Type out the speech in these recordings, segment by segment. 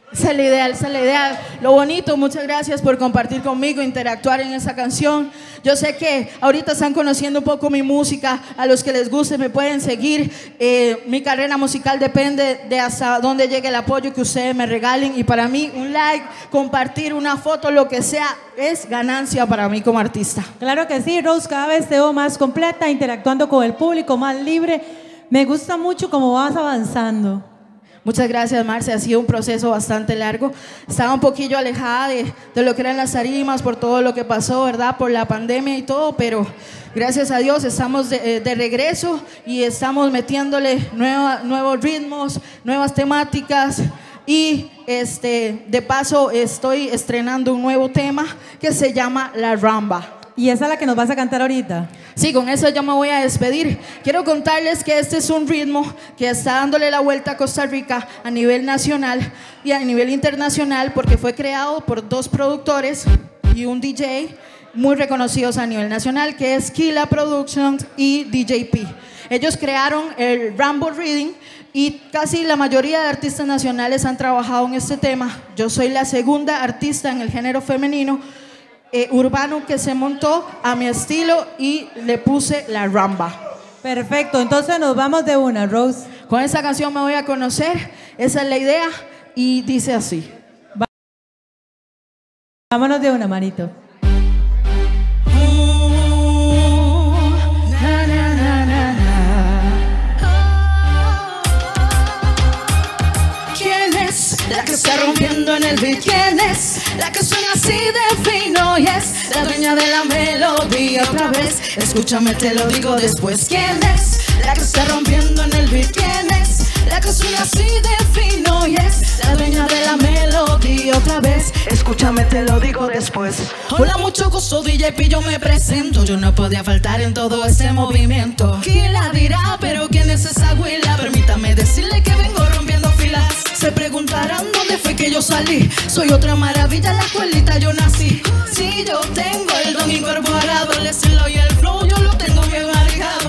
Esa es la idea, esa es la idea. Lo bonito, muchas gracias por compartir conmigo, interactuar en esa canción. Yo sé que ahorita están conociendo un poco mi música. A los que les guste me pueden seguir. Mi carrera musical depende de hasta dónde llegue el apoyo que ustedes me regalen. Y para mí un like, compartir una foto, lo que sea, es ganancia para mí como artista. Claro que sí, Rose, cada vez te veo más completa, interactuando con el público, más libre. Me gusta mucho cómo vas avanzando. Muchas gracias, Marce. Ha sido un proceso bastante largo. Estaba un poquillo alejada de lo que eran las tarimas por todo lo que pasó, ¿verdad? Por la pandemia y todo, pero gracias a Dios estamos de regreso y estamos metiéndole nuevos ritmos, nuevas temáticas y de paso estoy estrenando un nuevo tema que se llama La Ramba. ¿Y esa es la que nos vas a cantar ahorita? Sí, con eso ya me voy a despedir. Quiero contarles que este es un ritmo que está dándole la vuelta a Costa Rica a nivel nacional y a nivel internacional porque fue creado por dos productores y un DJ muy reconocidos a nivel nacional, que es Kila Productions y DJP. Ellos crearon el Rambo Reading y casi la mayoría de artistas nacionales han trabajado en este tema. Yo soy la segunda artista en el género femenino urbano que se montó a mi estilo y le puse la ramba. Perfecto, entonces nos vamos de una, Rose. Con esta canción me voy a conocer, esa es la idea y dice así. Vámonos de una, manito. La que está rompiendo en el beat, ¿quién es? La que suena así de fino y es la dueña de la melodía. Otra vez, escúchame, te lo digo después. ¿Quién es? La que está rompiendo en el beat, ¿quién es? La que suena así de fino y es la dueña de la melodía. Otra vez, escúchame, te lo digo después. Hola, mucho gusto, DJP, yo me presento. Yo no podía faltar en todo este movimiento. ¿Quién la dirá? Pero ¿quién es esa güila? Permítame decirle que vengo rompiendo filas. Se preguntarán dónde fue que yo salí. Soy otra maravilla, en la escuelita yo nací. Si yo tengo el don incorporado, el estilo y el flow yo lo tengo bien manejado.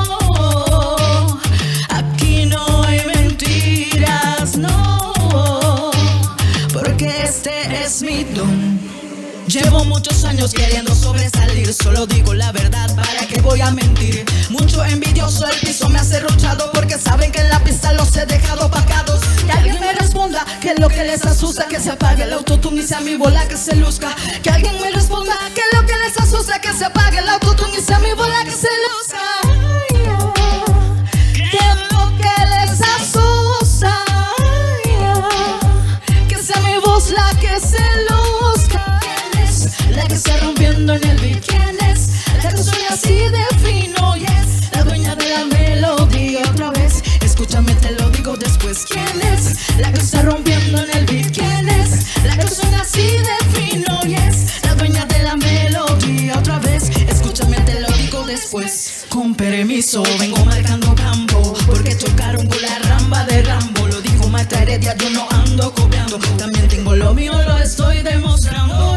Aquí no hay mentiras, no, porque este es mi don. Llevo muchos años queriendo sobresalir, solo digo la verdad, ¿para qué voy a mentir? Mucho envidioso el piso me ha cerruchado porque saben que en la pista los he dejado opacados. Que alguien me responda qué es lo que les asusta, que se apague el autotune y sea mi bola que se luzca. Que alguien me responda qué es lo que les asusta, que se apague el autotune y sea mi bola que se luzca. ¿Qué es lo que les asusta? Que sea mi voz la que se luzca. La que está rompiendo en el beat, ¿quién es? La que suena así de fino y es la dueña de la melodía. Otra vez, escúchame, te lo digo después. ¿Quién es? La que está rompiendo en el beat, ¿quién es? La que suena así de fino y es la dueña de la melodía. Otra vez, escúchame, te lo digo después. Con permiso, vengo marcando campo porque chocaron con la ramba de Rambo. Lo dijo Marta Heredia, yo no ando copiando. También tengo lo mío, lo estoy demostrando.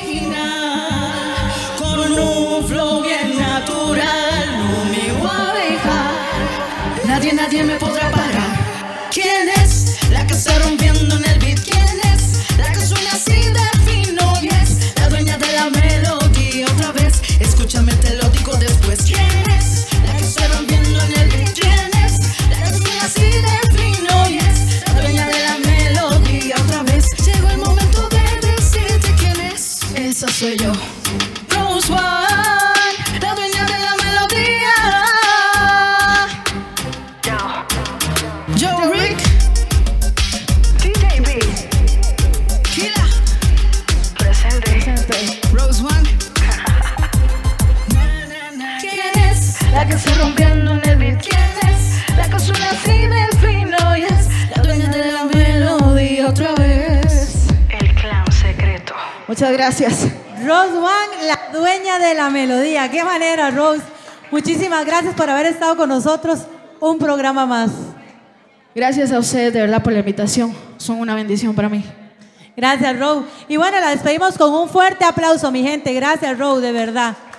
Con un flow bien natural, no me voy a dejar. Nadie me podrá parar. ¿Quién es? La que está rompiendo en el beat. ¿Quién es? La que suena así de fino y es la dueña de la melodía. Otra vez, escúchame, te lo digo después. ¿Quién es? La que está rompiendo en el beat. ¿Quién es? La que suena así de fino y es la dueña de la melodía. Otra vez, llegó el momento de decirte quién es. Esa soy yo. Rose One, la dueña de la melodía. Joe Rick, DJP, Kila, presente. Rose One. ¿Quién es? La que está rompiendo en el beat. ¿Quién es? La que suena así de fino y es la dueña de la melodía. Otra vez. El clan secreto. Muchas gracias. Rose One, la dueña de la melodía. Qué manera, Rose. Muchísimas gracias por haber estado con nosotros un programa más. Gracias a ustedes de verdad por la invitación. Son una bendición para mí. Gracias, Rose. Y bueno, la despedimos con un fuerte aplauso, mi gente. Gracias, Rose, de verdad.